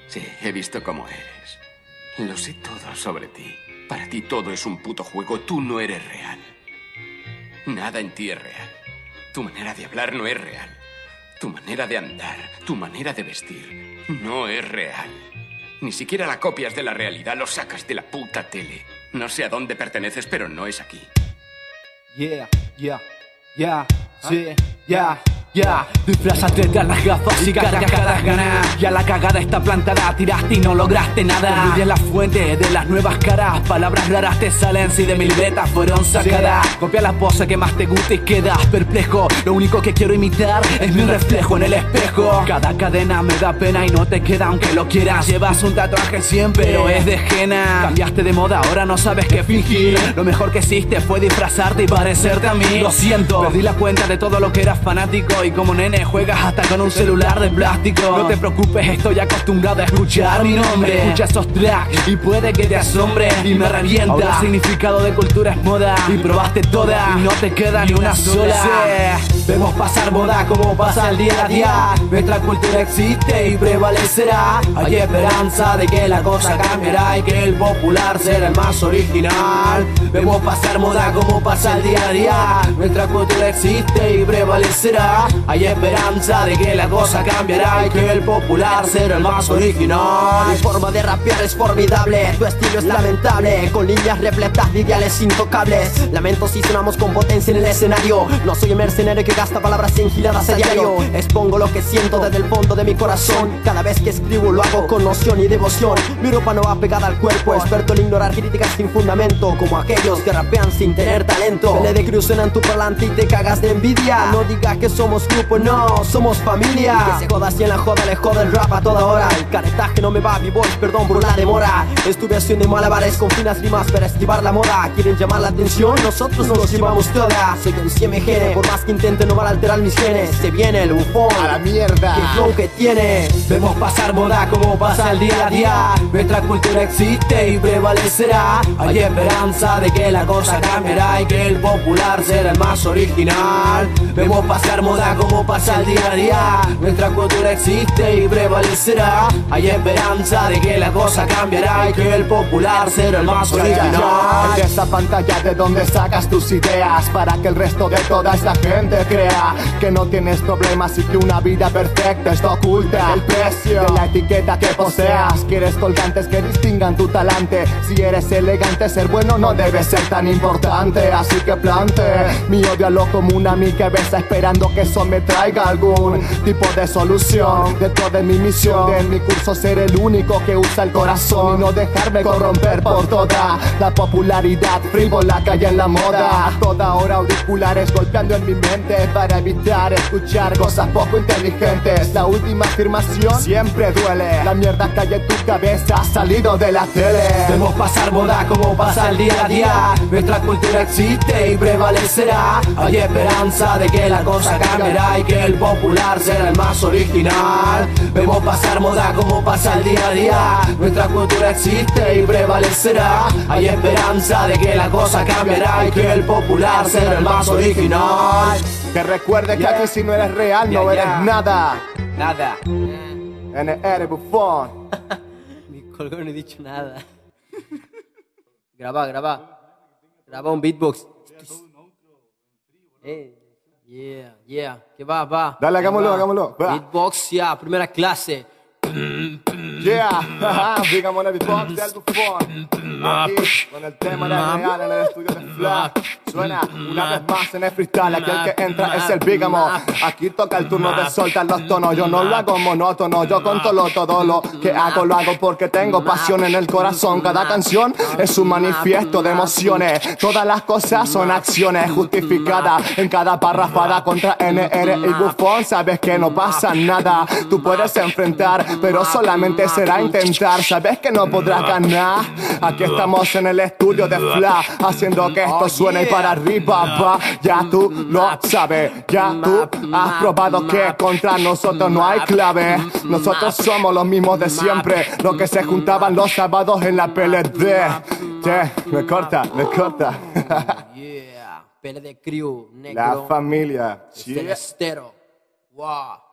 Sí, he visto cómo eres. Lo sé todo sobre ti. Para ti todo es un puto juego. Tú no eres real. Nada en ti es real. Tu manera de hablar no es real. Tu manera de andar, tu manera de vestir, no es real. Ni siquiera la copias de la realidad, lo sacas de la puta tele. No sé a dónde perteneces, pero no es aquí. Yeah, sí, yeah. Disfrázate de las gafas y carcajadas ganas. Ya la cagada está plantada, tiraste y no lograste nada. Olvides la fuente de las nuevas caras. Palabras raras te salen si de mi libreta fueron sacadas. Copia la pose que más te gusta y quedas perplejo. Lo único que quiero imitar es mi reflejo en el espejo. Cada cadena me da pena y no te queda aunque lo quieras. Llevas un tatuaje siempre, pero es de henna. Cambiaste de moda, ahora no sabes qué fingir. Lo mejor que hiciste fue disfrazarte y parecerte a mí. Lo siento, perdí la cuenta de todo lo que eras fanático. Y como nene juegas hasta con un celular de plástico. No te preocupes, estoy acostumbrado a escuchar mi nombre. Escucha esos tracks y puede que te asombre y me revienta. Ahora el significado de cultura es moda y probaste toda y no te queda ni una sola. Vemos pasar moda como pasa el día a día. Nuestra cultura existe y prevalecerá. Hay esperanza de que la cosa cambiará y que el popular será el más original. Vemos pasar moda como pasa el día a día. Nuestra cultura existe y prevalecerá. Hay esperanza de que la cosa cambiará y que el popular será el más original. Mi forma de rapear es formidable, tu estilo es lamentable, con líneas repletas de ideales intocables. Lamento si sonamos con potencia en el escenario. No soy un mercenario que gasta palabras engiladas a diario. Expongo lo que siento desde el fondo de mi corazón. Cada vez que escribo lo hago con noción y devoción. Mi ropa no va pegada al cuerpo, experto en ignorar críticas sin fundamento, como aquellos que rapean sin tener talento. Le de cruz en tu parlante y te cagas de envidia. No digas que somos grupo, no, somos familia. Que se joda si en la joda le jode el rap a toda hora. El caretaje no me va, mi voz, perdón por la demora. Estuve haciendo malabares con finas rimas para esquivar la moda. ¿Quieren llamar la atención? Nosotros nos llevamos todas. Soy un CMG, por más que intente no van a alterar mis genes. Se viene el bufón, a la mierda. ¿Qué flow que tiene? Vemos pasar moda como pasa el día a día. Nuestra cultura existe y prevalecerá. Hay esperanza de que la cosa cambiará y que el popular será el más original. Vemos pasar moda como pasa el día a día. Nuestra cultura existe y prevalecerá. Hay esperanza de que la cosa cambiará y que el popular será el más original. De esa pantalla de donde sacas tus ideas para que el resto de toda esta gente crea que no tienes problemas y que una vida perfecta está oculta. El precio de la etiqueta que poseas. Quieres colgantes que distingan tu talante. Si eres elegante, ser bueno no debe ser tan importante. Así que plante mi odio a lo común, a mi cabeza, esperando que eso me traiga algún tipo de solución. Dentro de mi misión, de mi curso, ser el único que usa el corazón y no dejarme corromper por toda la popularidad frívola que hay en la moda. A toda hora auriculares golpeando en mi mente para evitar escuchar cosas poco inteligentes. La última afirmación siempre duele. La mierda que hay en tu cabeza ha salido de la tele. Vemos pasar moda como pasa el día a día. Nuestra cultura existe y prevalecerá. Hay esperanza de que la cosa cambiará y que el popular será el más original. Vemos pasar moda como pasa el día a día. Nuestra cultura existe y prevalecerá. Hay esperanza de que la cosa cambiará y que el popular será el más original. Que recuerde que aquí si no eres real no eres nada. Nada. NR bufón. Mi colgó, no he dicho nada. Graba, graba. Graba un beatbox. Yeah. Que va. Dale, hagámoslo. Va. Beatbox, ya, primera clase. Yeah, digamos el beatbox del bufón. Aquí, con el tema de real en el estudio de Fla. Suena una vez más en el freestyle. Aquí el que entra es el bígamo. Aquí toca el turno de soltar los tonos. Yo no lo hago monótono, yo controlo todo lo que hago. Lo hago porque tengo pasión en el corazón. Cada canción es un manifiesto de emociones. Todas las cosas son acciones justificadas en cada parrafada contra NR y bufón. Sabes que no pasa nada. Tú puedes enfrentar, pero solamente será intentar. Sabes que no podrás ganar. Aquí estamos en el estudio de Fla, haciendo que esto suene y para arriba va. Ya tú lo sabes, ya tú has probado que contra nosotros no hay clave. Nosotros somos los mismos de siempre, los que se juntaban los sábados en la PLD. Che, me corta. Yeah, PLD Crew, negro. La familia. Estero. Wow.